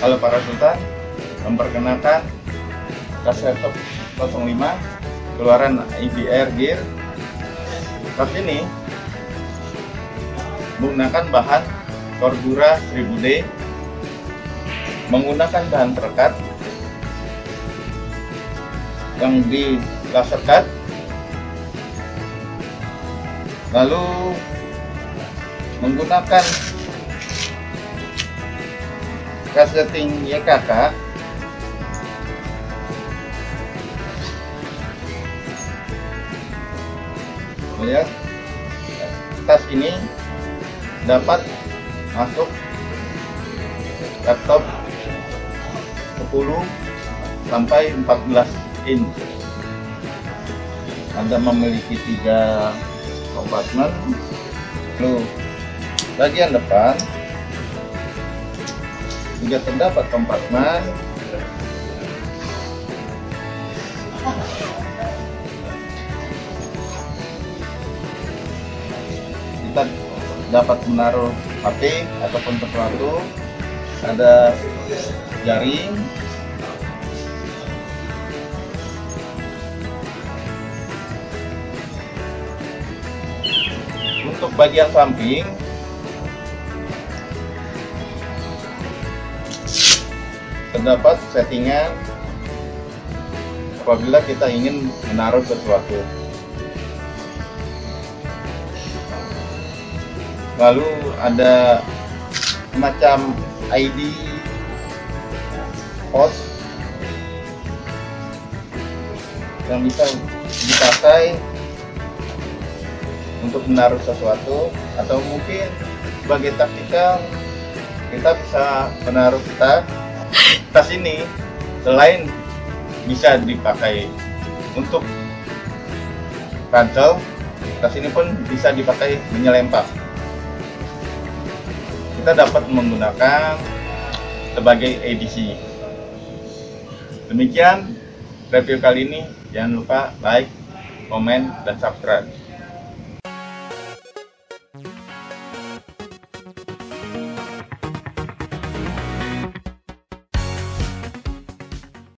Halo para sultan, memperkenalkan tas laptop 05 keluaran IBR Gear. Tas ini menggunakan bahan Cordura 1000D, menggunakan bahan perekat yang di laser cut, lalu menggunakan resleting YKK ya. Tas ini dapat masuk laptop 10 sampai 14 inch. Anda memiliki 3 kompartemen. Lalu bagian depan juga terdapat kompartemen. Kita dapat menaruh HP ataupun sesuatu. Ada jaring, untuk bagian samping terdapat settingan apabila kita ingin menaruh sesuatu. Lalu ada semacam ID host yang bisa dipakai untuk menaruh sesuatu, atau mungkin sebagai taktikal kita bisa menaruh tas ini. Selain bisa dipakai untuk ransel, tas ini pun bisa dipakai menyelempang. Kita dapat menggunakan sebagai edisi. Demikian review kali ini. Jangan lupa like, komen, dan subscribe.